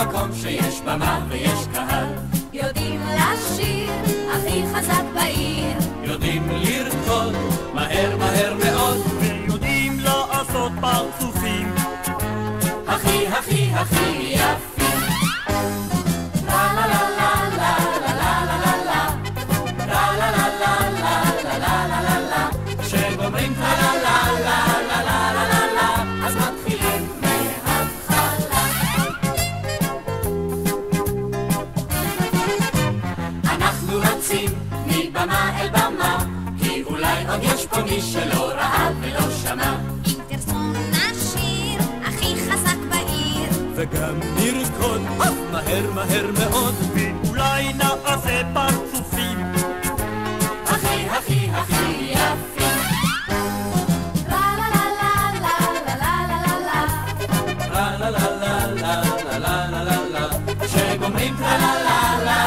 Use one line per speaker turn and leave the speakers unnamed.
במקום שיש במה ויש קהל.
יודעים לשיר הכי חזק בעיר,
יודעים לרקוד מהר מהר מאוד,
ויודעים לעשות פרצופים
הכי הכי הכי יפים. לה לה לה לה לה לה לה לה לה לה לה לה לה לה לה לה לה. כשגומרים לה לה לה לה לה לה לה לה אז מתחילים מההתחלה. אנחנו רצים מבמה אל במה, כי אולי עוד יש פה מי שלא ראה ולא שמע.
אם תרצו נשיר הכי חזק בעיר,
וגם נרקוד מהר מהר מאוד, ואולי נעשה פרצופים
הכי הכי הכי יפים.
לה לה לה לה לה לה לה לה לה
לה לה לה לה לה לה לה לה לה. כשגומרים לה לה לה לה